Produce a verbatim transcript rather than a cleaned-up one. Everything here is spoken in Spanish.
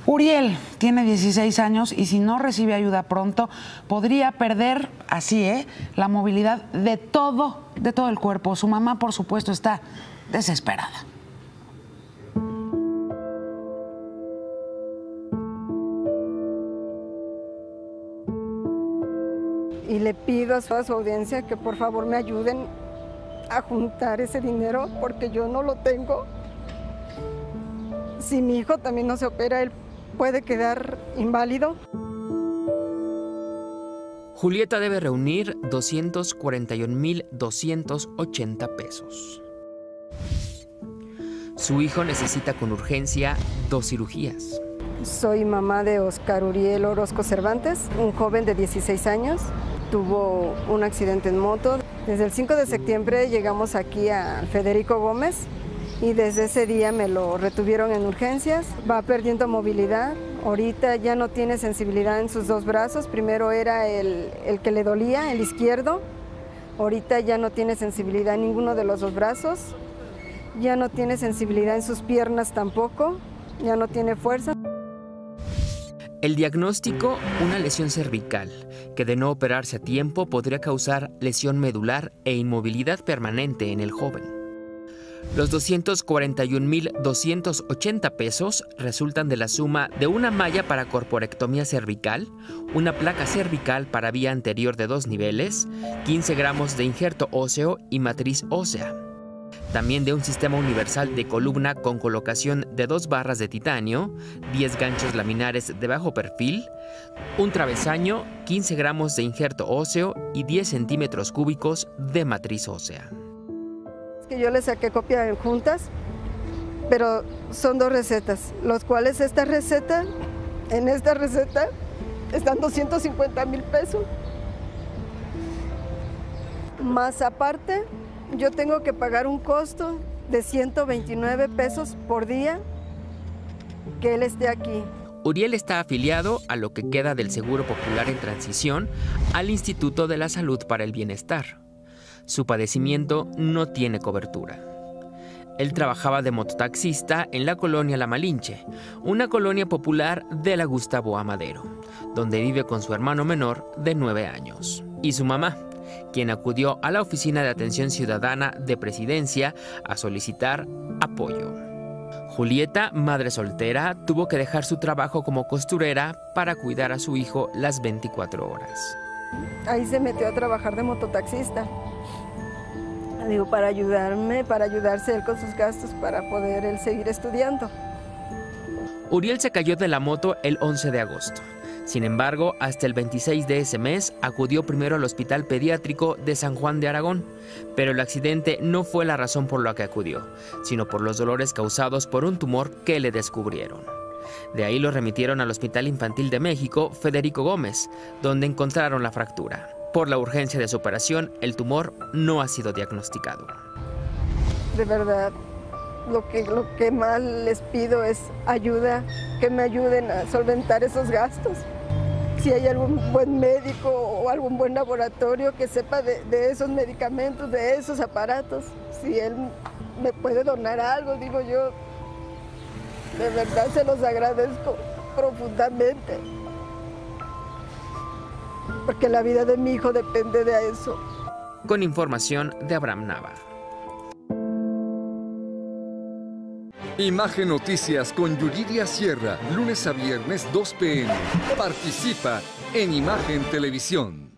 Uriel tiene dieciséis años y si no recibe ayuda pronto, podría perder, así, ¿eh?, la movilidad de todo, de todo el cuerpo. Su mamá, por supuesto, está desesperada. Y le pido a su audiencia que por favor me ayuden a juntar ese dinero porque yo no lo tengo. Si mi hijo también no se opera, él puede quedar inválido. Julieta debe reunir doscientos cuarenta y un mil doscientos ochenta pesos. Su hijo necesita con urgencia dos cirugías. Soy mamá de Oscar Uriel Orozco Cervantes, un joven de dieciséis años. Tuvo un accidente en moto. Desde el cinco de septiembre llegamos aquí a Federico Gómez y desde ese día me lo retuvieron en urgencias. Va perdiendo movilidad. Ahorita ya no tiene sensibilidad en sus dos brazos. Primero era el, el que le dolía, el izquierdo. Ahorita ya no tiene sensibilidad en ninguno de los dos brazos. Ya no tiene sensibilidad en sus piernas tampoco. Ya no tiene fuerza. El diagnóstico, una lesión cervical, que de no operarse a tiempo podría causar lesión medular e inmovilidad permanente en el joven. Los doscientos cuarenta y un mil doscientos ochenta pesos resultan de la suma de una malla para corporectomía cervical, una placa cervical para vía anterior de dos niveles, quince gramos de injerto óseo y matriz ósea. También de un sistema universal de columna con colocación de dos barras de titanio, diez ganchos laminares de bajo perfil, un travesaño, quince gramos de injerto óseo y diez centímetros cúbicos de matriz ósea. Es que yo le saqué copia en juntas, pero son dos recetas, los cuales esta receta, en esta receta, están doscientos cincuenta mil pesos. Más aparte, yo tengo que pagar un costo de ciento veintinueve pesos por día que él esté aquí. Uriel está afiliado a lo que queda del Seguro Popular en transición al Instituto de la Salud para el Bienestar. Su padecimiento no tiene cobertura. Él trabajaba de mototaxista en la colonia La Malinche, una colonia popular de la Gustavo Amadero, donde vive con su hermano menor de nueve años. Y su mamá, quien acudió a la Oficina de Atención Ciudadana de Presidencia a solicitar apoyo. Julieta, madre soltera, tuvo que dejar su trabajo como costurera para cuidar a su hijo las veinticuatro horas. Ahí se metió a trabajar de mototaxista. Digo, para ayudarme, para ayudarse él con sus gastos, para poder él seguir estudiando. Uriel se cayó de la moto el once de agosto. Sin embargo, hasta el veintiséis de ese mes acudió primero al Hospital Pediátrico de San Juan de Aragón, pero el accidente no fue la razón por la que acudió, sino por los dolores causados por un tumor que le descubrieron. De ahí lo remitieron al Hospital Infantil de México, Federico Gómez, donde encontraron la fractura. Por la urgencia de su operación, el tumor no ha sido diagnosticado. De verdad, lo que, lo que más les pido es ayuda, que me ayuden a solventar esos gastos. Si hay algún buen médico o algún buen laboratorio que sepa de, de esos medicamentos, de esos aparatos, si él me puede donar algo, digo yo, de verdad se los agradezco profundamente. Porque la vida de mi hijo depende de eso. Con información de Abraham Nava. Imagen Noticias con Yuridia Sierra, lunes a viernes dos p m Participa en Imagen Televisión.